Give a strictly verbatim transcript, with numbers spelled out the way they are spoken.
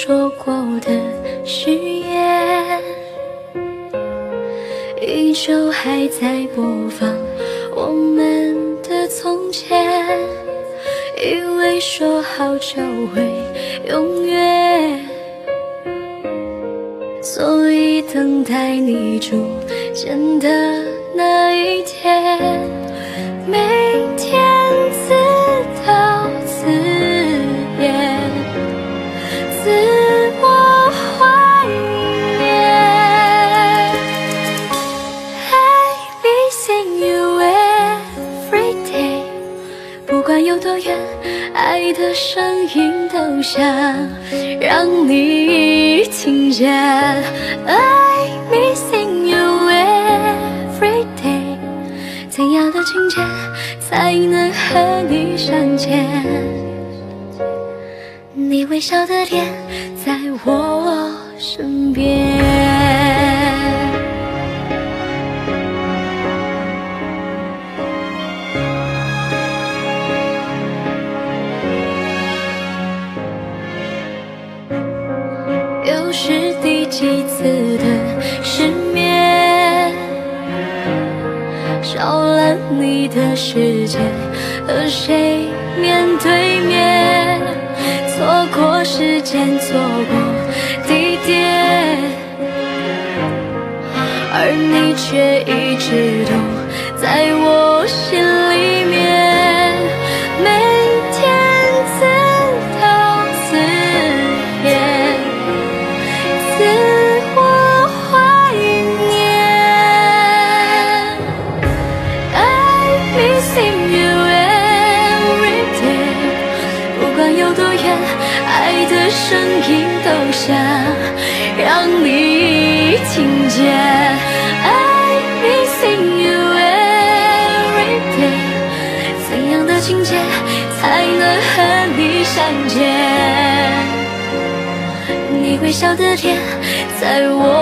说过的誓言，依旧还在播放我们的从前，以为说好就会永远，所以等待你逐渐的那一天，每天自导自演，自我怀念。 Hey, missing you every day， 不管有多远，爱的声音都想让你听见。I missing you every day， 怎样的情节才能和你相见？你微笑的脸在我身边。又是第几次的失眠，少了你的世界，和谁面对面？错过时间，错过地点，而你却一直都在我心里面，每天自导自演，自我怀念。I missing you every day， 不管有多远，爱的声音都想让你听见。I missing you every day， 怎样的情节才能和你相见？你微笑的脸在我